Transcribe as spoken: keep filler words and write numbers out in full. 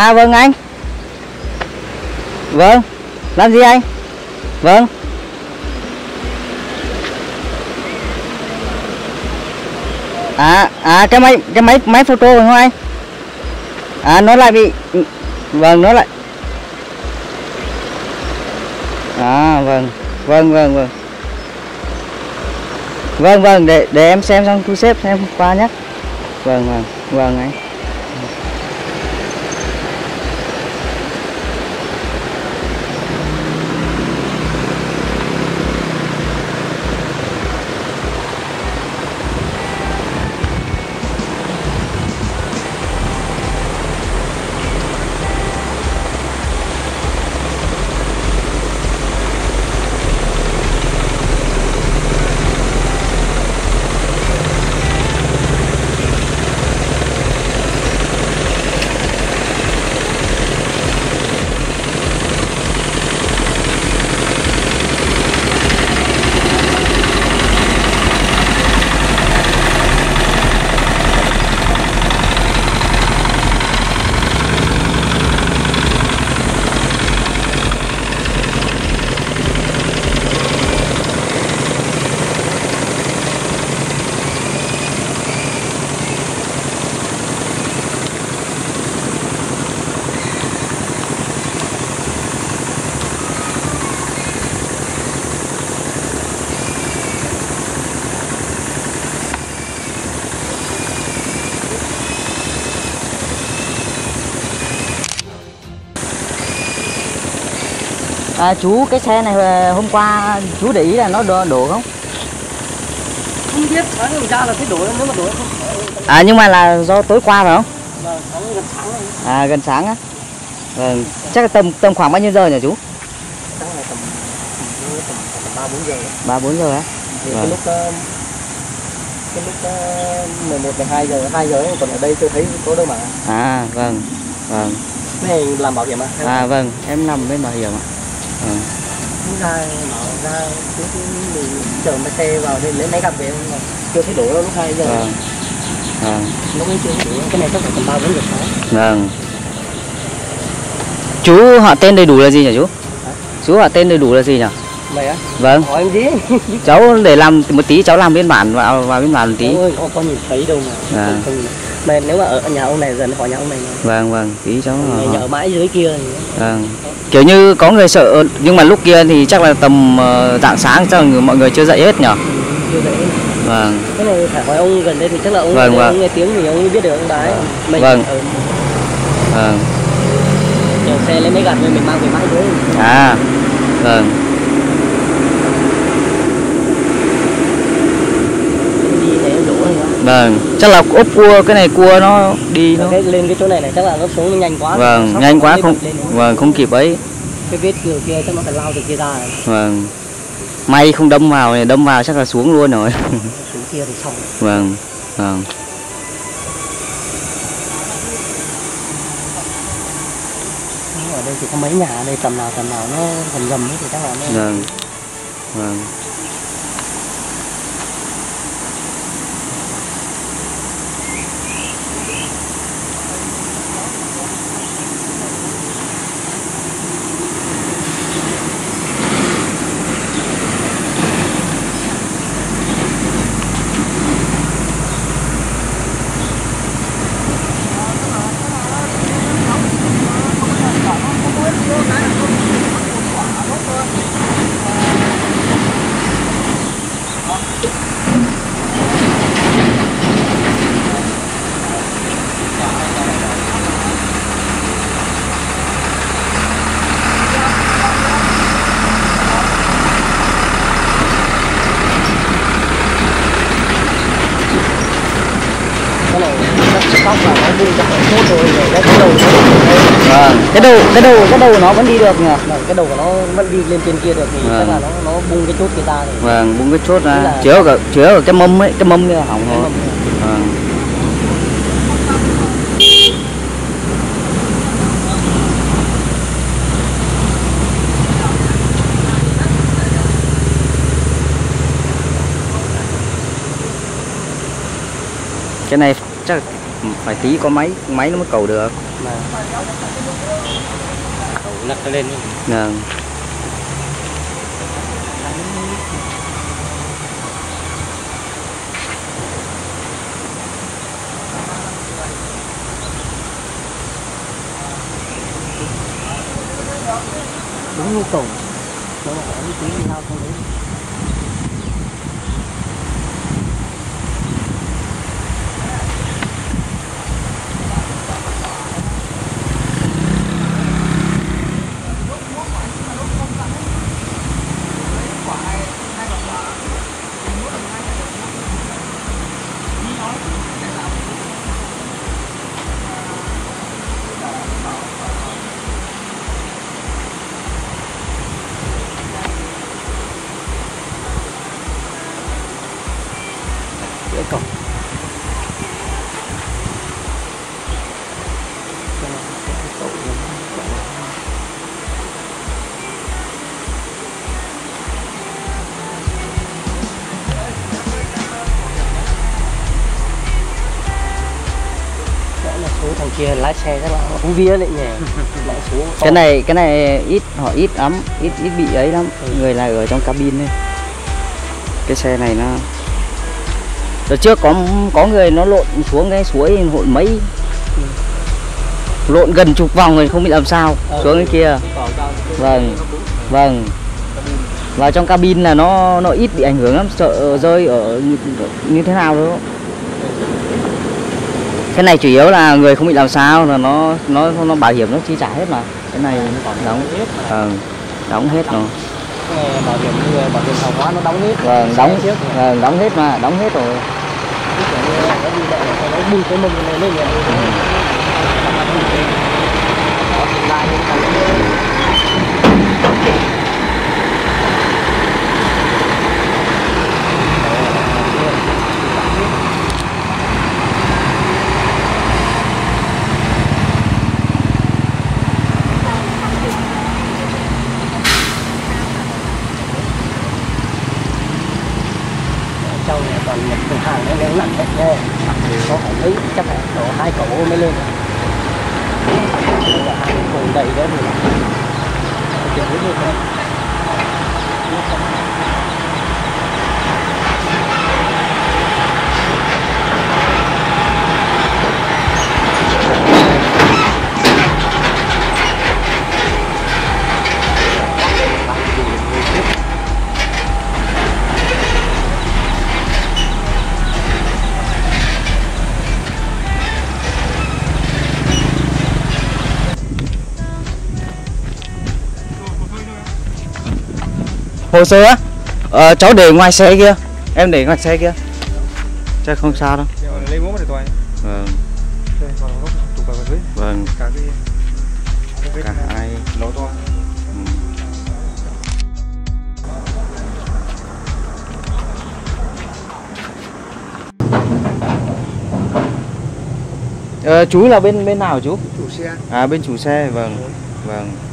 À vâng anh. Vâng. Làm gì anh? Vâng. À à cái máy cái máy máy photo phải không anh? À nó lại bị, vâng nó lại. À vâng. Vâng vâng vâng. Vâng vâng để để em xem xong thu xếp em qua nhé. Vâng vâng vâng anh. À, chú cái xe này hôm qua chú để ý là nó đổ, đổ không? Không biết, sáng hôm ra là thấy đổ, nếu mà đổ không. À nhưng mà là do tối qua phải không? Vâng, gần sáng này. À gần sáng á. Vâng, chắc là tầm tầm khoảng bao nhiêu giờ nhỉ chú? Chắc là tầm tầm ba bốn giờ. ba bốn giờ á. Vâng. Cái lúc cái lúc mười một mười hai giờ, hai giờ ấy, còn ở đây tôi thấy có đâu mà. À vâng. Vâng. Cái này làm bảo hiểm à? À vâng, em nằm bên bảo hiểm ạ. Vâng. Chúng ra bảo ra cứ mình chở máy xe vào đây lấy máy gặt về mà chưa thấy đổ đâu lúc hai giờ. Vâng. Vâng. Lúc ấy chưa thấy đổ, cái này chắc phải tầm ba bốn giờ sáng. Vâng. Chú họ tên đầy đủ là gì nhỉ chú? Hả? Chú họ tên đầy đủ là gì nhỉ? Mày á? Vâng. Hỏi em gì? Cháu để làm một tí, cháu làm biên bản vào vào biên bản một tí. Ôi, có, có nhìn thấy đâu mà. À. Không, không. Mà nếu mà ở nhà ông này dần hỏi nhà ông này. Vâng vâng, tí cháu Này hỏi. nhờ mãi dưới kia thì. Vâng. Kiểu như có người sợ, nhưng mà lúc kia thì chắc là tầm uh, rạng sáng chắc là người, mọi người chưa dậy hết nhỉ? Chưa dậy. Vâng. Cái này phải hỏi ông gần đây thì chắc là ông, Vâng, vâng. ông nghe tiếng thì ông biết được ông đái. Mình Vâng. ở Vâng. nhờ xe lấy máy gặt rồi mình mang về mãi dưới. À. Vâng. Đi để đổ này. Vâng, chắc là ốp cua, cái này cua nó đi nó. Cái lên cái chỗ này này chắc là nó xuống nhanh quá. Vâng, nhanh quá không. Vâng, không kịp ấy. Cái vết kia kia chắc nó phải lao từ kia ra. Vâng. May không đâm vào này, đâm vào chắc là xuống luôn rồi. Xuống kia thì xong. Vâng. Vâng. Ở đây chỉ có mấy nhà ở đây, tầm nào tầm nào nó gần gầm ấy thì chắc là nó. Vâng. Vâng. Xong là nó đi ra chốt rồi, rồi cái đầu Vâng, cái đầu cái đầu cái đầu nó vẫn đi được nhỉ? cái đầu của nó vẫn đi lên trên kia được thì Vâng. chắc là nó nó bung cái chốt kia ra thì. Vâng, bung cái chốt ra, Là... chứa ở chứa ở cái mâm ấy, cái mâm kia hỏng rồi. Vâng. Cái này chắc phải tí có máy máy nó mới cầu được. Mà cầu lật nó lên. Vâng. Đúng nhu cầu nó là có tí lao không đấy. Dễ cầu. Đó là số thằng kia lái xe các bạn không vía lại nhỉ. Lại số Cái này cái này ít họ ít lắm, ít ít bị ấy lắm. Ừ. Người là ở trong cabin đây. Cái xe này nó đợt trước có có người nó lộn xuống cái suối hội mấy, ừ. lộn gần chục vòng rồi không biết làm sao, ừ. xuống cái kia. Vâng, vâng. Vào trong cabin là nó nó ít bị ảnh hưởng lắm, sợ rơi ở như, như thế nào đó. Cái này chủ yếu là người không bị làm sao là nó nó nó bảo hiểm nó chi trả hết mà. Cái này đóng hết, ờ, đóng hết rồi. Bảo hiểm người bảo hiểm hàng hóa nó đóng hết. Vâng, đóng trước, vâng, đóng hết mà, đóng hết rồi. Nó đi đợi nó bùi cái mông này lên rồi. Châu này toàn nhập từ hàng nó lên nặng hết nha, có phải lấy chắc là đổ hai cẩu mới lên, là hai cẩu đầy đó thì tiền hết như thế. Hồ sơ á, ờ, cháu để ngoài xe kia, em để ngoài xe kia, chắc không sao đâu. Lấy bố để tôi. Vâng. Vâng. Cả cái cả hai lỗ to. Ừ. Ờ, chú là bên bên nào chú? Chủ xe. À bên chủ xe, vâng, vâng.